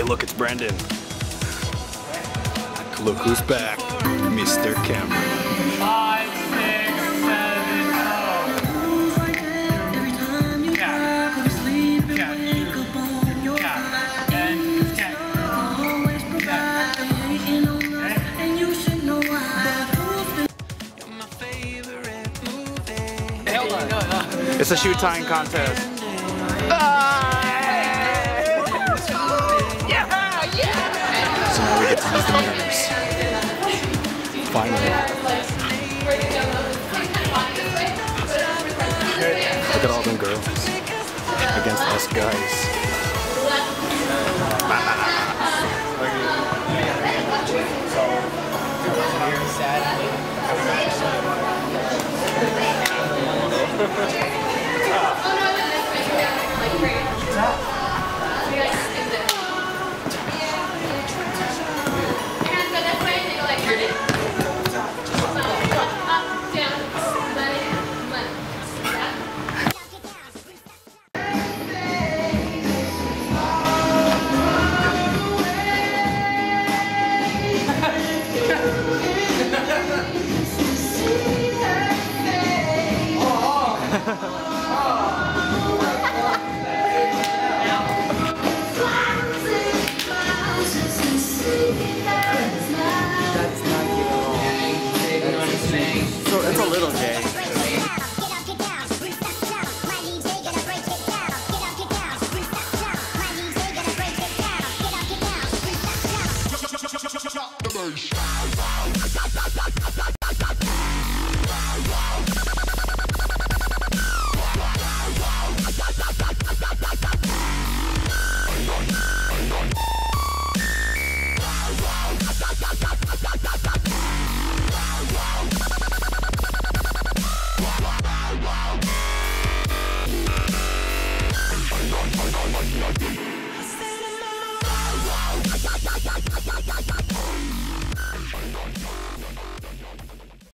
look, it's Brendan. Look who's back, Mr. Cameron. 5, 6, 7, It's a shoe tying contest. So now we get to use the mirrors. Finally. Look at all them girls against us guys. So it's a little gay. Yeah.